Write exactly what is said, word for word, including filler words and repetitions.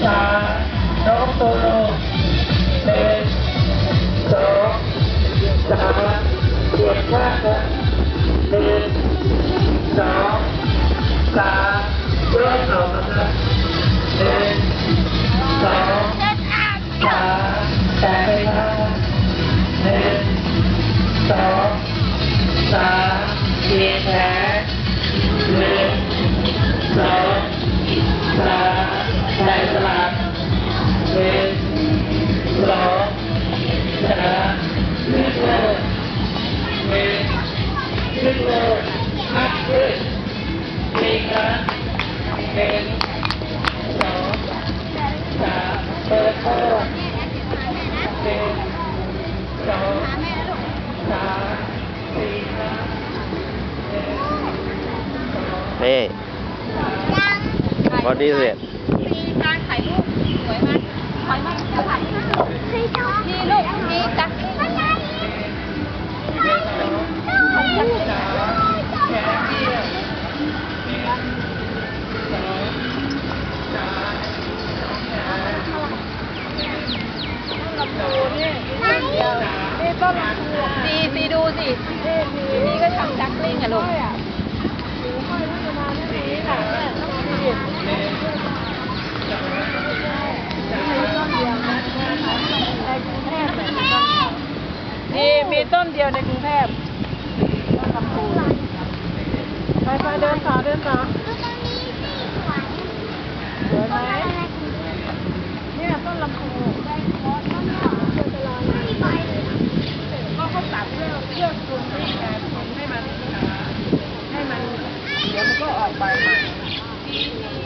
ช้าน้องโตโน่หนึ่งสองสามเปลี่ยนข้างนะหนึ่งสองสามเริ่มออกแล้วนะหนึ่งสองสามแต่ไปนะหนึ่งสองสามเปลี่ยนแผลหนึ่งสองสามใส่สลับหนึ่งสองสามขึ้นเลยหนึ่งขึ้นเลยอัพขึ้นอีกครั้งหนึ่งสองสามเปิดโค้งหนึ่งสองสามสี่ห้าหนึ่งสองนี่พอดีเสร็จมีการถ่ายรูปสวยไหมถ่ายมาจะถ่ายนี่ลูกนี่จักนี่ต้นลำพูซีซีดูสินี่ก็ทำจักลิ่งอะลูกนี่มีต้นเดียวในกรุงเทพไปไปเดินต่อเดินต่อสวยไหมเนี่ยต้นลำพูก็เขาตัดเลือกเลือกกลุ่มนี้ไงให้มันให้มันเดี๋ยวมันก็ออกใบใหม่